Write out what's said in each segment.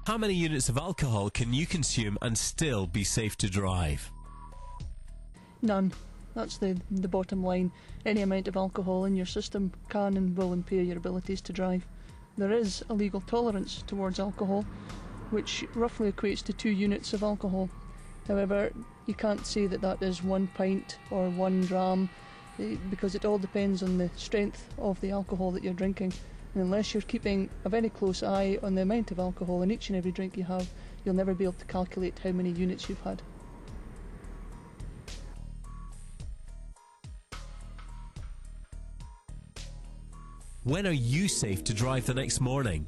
How many units of alcohol can you consume and still be safe to drive? None. That's the bottom line. Any amount of alcohol in your system can and will impair your abilities to drive. There is a legal tolerance towards alcohol, which roughly equates to 2 units of alcohol. However, you can't say that that is 1 pint or 1 gram, because it all depends on the strength of the alcohol that you're drinking. And unless you're keeping a very close eye on the amount of alcohol in each and every drink you have, you'll never be able to calculate how many units you've had. When are you safe to drive the next morning?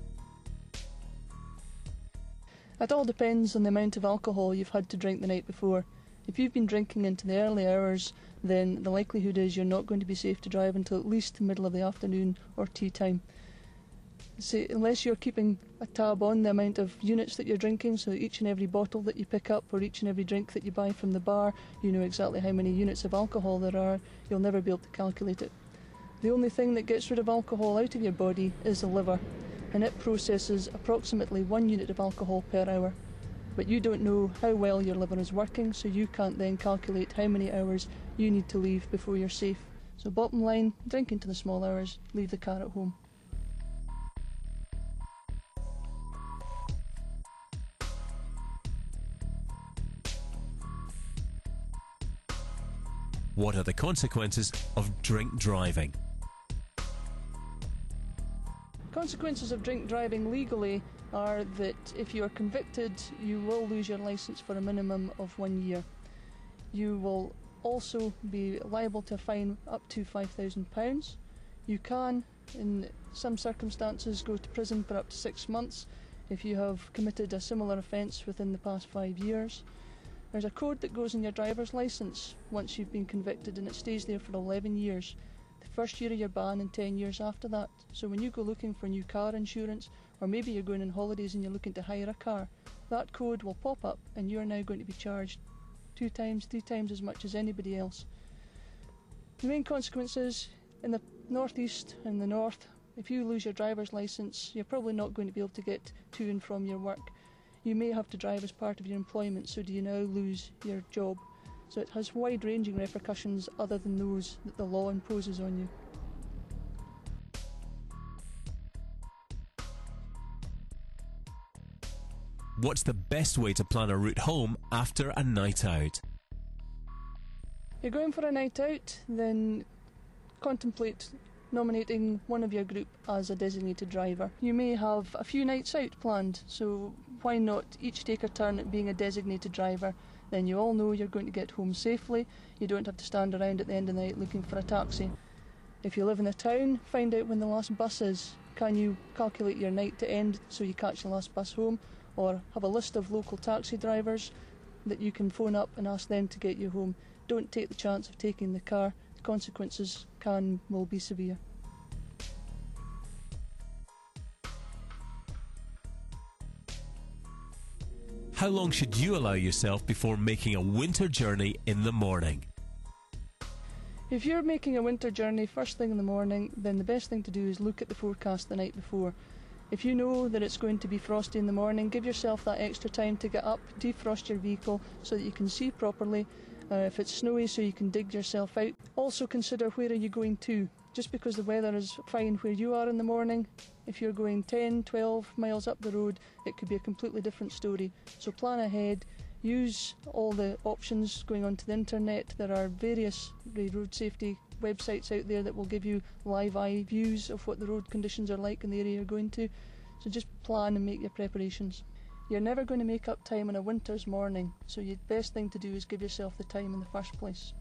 It all depends on the amount of alcohol you've had to drink the night before. If you've been drinking into the early hours, then the likelihood is you're not going to be safe to drive until at least the middle of the afternoon or tea time. So unless you're keeping a tab on the amount of units that you're drinking, so each and every bottle that you pick up or each and every drink that you buy from the bar, you know exactly how many units of alcohol there are, you'll never be able to calculate it. The only thing that gets rid of alcohol out of your body is the liver, and it processes approximately 1 unit of alcohol per hour. But you don't know how well your liver is working, so you can't then calculate how many hours you need to leave before you're safe. So bottom line, drink into the small hours, leave the car at home. What are the consequences of drink driving? Consequences of drink driving legally are that if you are convicted, you will lose your licence for a minimum of 1 year. You will also be liable to a fine up to £5,000. You can, in some circumstances, go to prison for up to 6 months if you have committed a similar offence within the past 5 years. There's a code that goes in your driver's licence once you've been convicted, and it stays there for 11 years. The first year of your ban and 10 years after that. So when you go looking for new car insurance, or maybe you're going on holidays and you're looking to hire a car, that code will pop up and you're now going to be charged 2 times, 3 times as much as anybody else. The main consequence is, in the northeast and the north, if you lose your driver's licence, you're probably not going to be able to get to and from your work. You may have to drive as part of your employment, so do you now lose your job? So it has wide-ranging repercussions other than those that the law imposes on you. What's the best way to plan a route home after a night out? If you're going for a night out, then contemplate nominating one of your group as a designated driver. You may have a few nights out planned, so why not each take a turn at being a designated driver? Then you all know you're going to get home safely. You don't have to stand around at the end of the night looking for a taxi. If you live in a town, find out when the last bus is. Can you calculate your night to end so you catch the last bus home? Or have a list of local taxi drivers that you can phone up and ask them to get you home. Don't take the chance of taking the car. The consequences will be severe. How long should you allow yourself before making a winter journey in the morning? If you're making a winter journey first thing in the morning, then the best thing to do is look at the forecast the night before. If you know that it's going to be frosty in the morning, give yourself that extra time to get up, defrost your vehicle so that you can see properly. If it's snowy, so you can dig yourself out. Also consider where are you going to. Just because the weather is fine where you are in the morning, if you're going 10, 12 miles up the road, it could be a completely different story. So plan ahead, use all the options going onto the internet. There are various road safety websites out there that will give you live eye views of what the road conditions are like in the area you're going to. So just plan and make your preparations. You're never going to make up time on a winter's morning, so the best thing to do is give yourself the time in the first place.